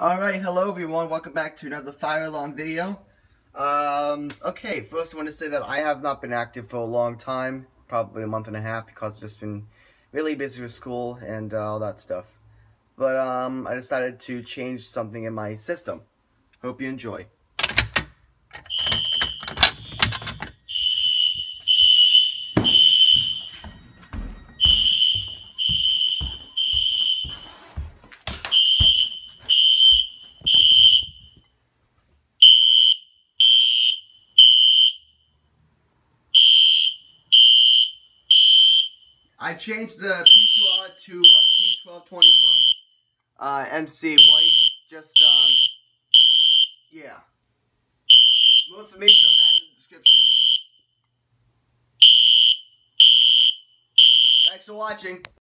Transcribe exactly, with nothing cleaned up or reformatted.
Alright, hello everyone, welcome back to another fire alarm video. Um, okay, first I want to say that I have not been active for a long time, probably a month and a half, because I've just been really busy with school and uh, all that stuff. But um, I decided to change something in my system. Hope you enjoy. I've changed the P two R to a P twelve twenty-four uh, M C white. Just, um, yeah. More information on that in the description. Thanks for watching.